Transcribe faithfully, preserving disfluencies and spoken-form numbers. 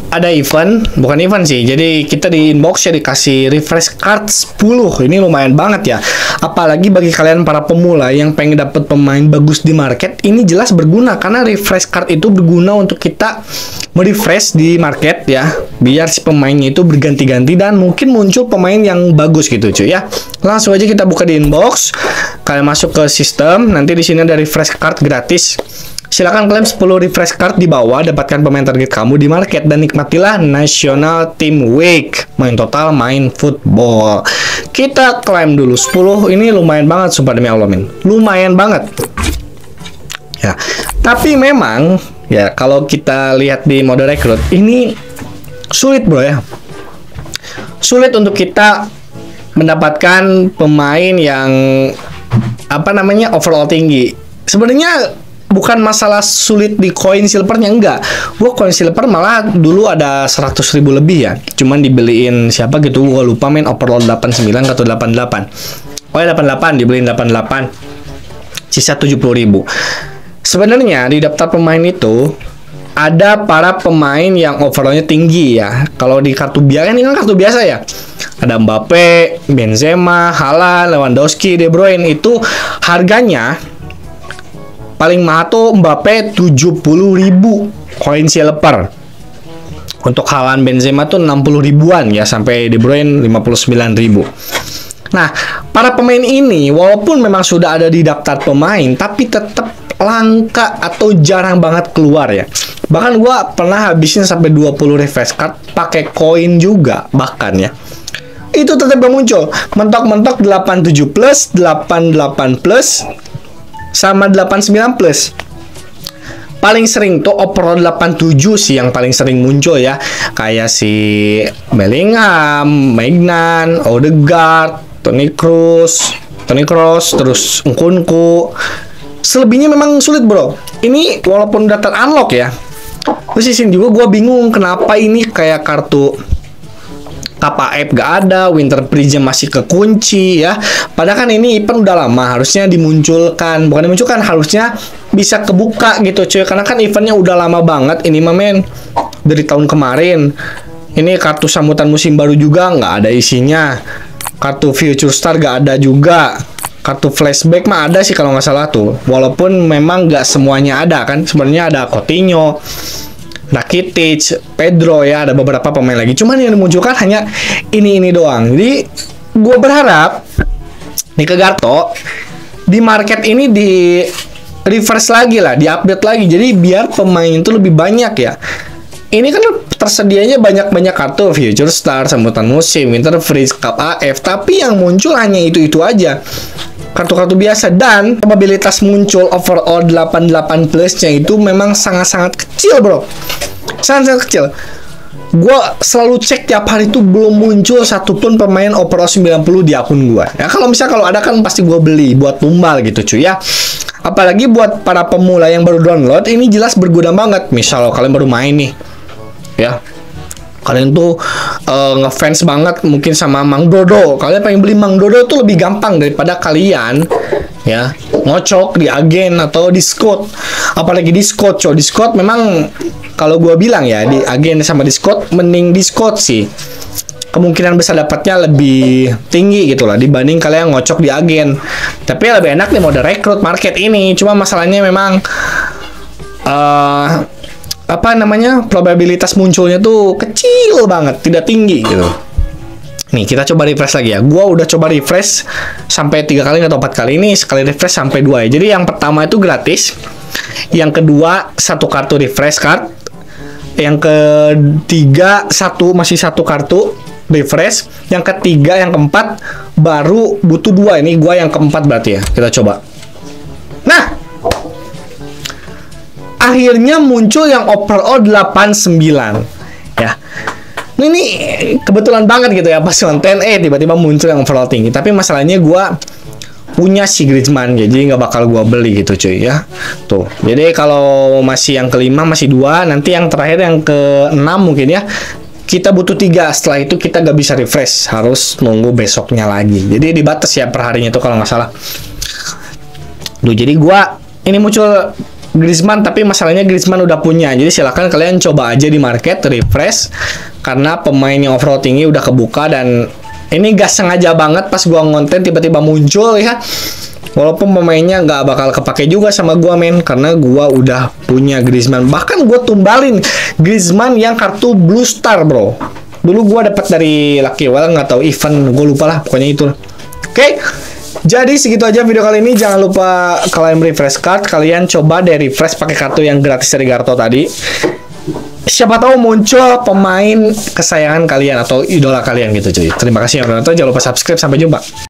ada event, bukan event sih. Jadi kita di inbox ya dikasih refresh card sepuluh. Ini lumayan banget ya. Apalagi bagi kalian para pemula yang pengen dapat pemain bagus di market, ini jelas berguna karena refresh card itu berguna untuk kita merefresh di market ya. Biar si pemainnya itu berganti-ganti dan mungkin muncul pemain yang bagus gitu cuy ya. Langsung aja kita buka di inbox. Kalian masuk ke sistem, nanti di sini ada refresh card gratis. Silakan klaim sepuluh refresh card di bawah, dapatkan pemain target kamu di market dan nikmatilah National Team Week. Main total, main football. Kita klaim dulu sepuluh, ini lumayan banget sumpah demi Allah min. Lumayan banget. Ya, tapi memang ya kalau kita lihat di mode rekrut ini sulit bro ya. Sulit untuk kita mendapatkan pemain yang apa namanya overall tinggi. Sebenarnya bukan masalah sulit di koin silvernya, enggak. Gua koin silver malah dulu ada seratus ribu lebih ya. Cuman dibeliin siapa gitu, gua lupa main overall delapan puluh sembilan atau delapan puluh delapan. Oh ya delapan puluh delapan, dibeliin delapan puluh delapan. Sisa tujuh puluh ribu. Sebenarnya di daftar pemain itu ada para pemain yang overallnya tinggi ya. Kalau di kartu biasa, ini kan kartu biasa ya. Ada Mbappe, Benzema, Haaland, Lewandowski, De Bruyne. Itu harganya paling mahal tuh Mbappe tujuh puluh ribu koin silver. Untuk Haaland, Benzema tuh enam puluh ribuan ya, sampai De Bruyne lima puluh sembilan ribu. Nah, para pemain ini walaupun memang sudah ada di daftar pemain, tapi tetap langka atau jarang banget keluar ya. Bahkan gua pernah habisin sampai dua puluh refresh card pakai koin juga bahkan ya. Itu tetap gak muncul. Mentok-mentok delapan puluh tujuh plus, delapan puluh delapan plus, sama delapan puluh sembilan plus. Paling sering tuh overall delapan puluh tujuh sih yang paling sering muncul ya. Kayak si Bellingham, Maignan, Odegaard, Toni Kroos, Toni Kroos, terus Nkunku. Selebihnya memang sulit bro. Ini walaupun daftar unlock ya. Terus di sini juga gue bingung kenapa ini kayak kartu Kappa F gak ada, Winter Prism masih kekunci ya. Padahal kan ini event udah lama, harusnya dimunculkan. Bukan dimunculkan, harusnya bisa kebuka gitu cuy. Karena kan eventnya udah lama banget. Ini mah men, dari tahun kemarin. Ini kartu sambutan musim baru juga nggak ada isinya. Kartu Future Star gak ada juga. Kartu flashback mah ada sih kalau nggak salah tuh. Walaupun memang nggak semuanya ada kan. Sebenarnya ada Coutinho, Rakitic, Pedro ya, ada beberapa pemain lagi. Cuman yang dimunculkan hanya ini-ini doang. Jadi gue berharap di Kegarto di market ini di reverse lagi lah, di-update lagi. Jadi biar pemain itu lebih banyak ya. Ini kan tersedianya banyak-banyak kartu Future Star, sambutan musim, Winter Freeze, Cup A F, tapi yang muncul hanya itu-itu aja. Kartu-kartu biasa, dan probabilitas muncul overall delapan puluh delapan plusnya itu memang sangat-sangat kecil bro. Sangat-sangat kecil. Gua selalu cek tiap hari itu belum muncul satupun pemain overall sembilan puluh di akun gua. Ya kalau misalnya kalau ada kan pasti gua beli buat tumbal gitu cuy ya. Apalagi buat para pemula yang baru download, ini jelas berguna banget. Misal kalian baru main nih ya, kalian tuh uh, ngefans banget mungkin sama Mang Dodo, kalian pengen beli Mang Dodo tuh lebih gampang daripada kalian ya ngocok di agen atau Discord. Apalagi Discord, cow Discord memang kalau gue bilang ya, di agen sama Discord mending Discord sih, kemungkinan besar dapatnya lebih tinggi gitu lah dibanding kalian ngocok di agen. Tapi lebih enak nih mode rekrut market ini. Cuma masalahnya memang uh, apa namanya, probabilitas munculnya tuh kecil banget, tidak tinggi gitu. Nih kita coba refresh lagi ya. Gua udah coba refresh sampai tiga kali atau empat kali. Ini sekali refresh sampai dua ya. Jadi yang pertama itu gratis, yang kedua satu kartu refresh card, yang ketiga satu masih satu kartu refresh, yang ketiga yang keempat baru butuh dua. Ini gua yang keempat berarti ya. Kita coba. Nah, akhirnya muncul yang overall delapan puluh sembilan ya. Ini kebetulan banget gitu ya, pas konten eh tiba-tiba muncul yang overall tinggi. Tapi masalahnya gua punya si Griezmann, jadi nggak bakal gua beli gitu cuy ya. Tuh, jadi kalau masih yang kelima masih dua, nanti yang terakhir yang keenam mungkin ya. Kita butuh tiga, setelah itu kita nggak bisa refresh, harus nunggu besoknya lagi. Jadi dibatas ya per harinya itu kalau nggak salah. Duh, jadi gua ini muncul Griezmann, tapi masalahnya Griezmann udah punya. Jadi silakan kalian coba aja di market refresh, karena pemain yang overall tinggi udah kebuka. Dan ini gak sengaja banget pas gua ngonten tiba-tiba muncul ya. Walaupun pemainnya nggak bakal kepake juga sama gua men, karena gua udah punya Griezmann. Bahkan gua tumbalin Griezmann yang kartu Blue Star, bro. Dulu gua dapat dari Lucky Well, nggak tahu event, gua lupa lah, pokoknya itu. Oke. Okay? Jadi segitu aja video kali ini. Jangan lupa kalian refresh card, kalian coba deh refresh pakai kartu yang gratis dari Garto tadi. Siapa tahu muncul pemain kesayangan kalian atau idola kalian gitu cuy. Terima kasih yang udah nonton, jangan lupa subscribe, sampai jumpa.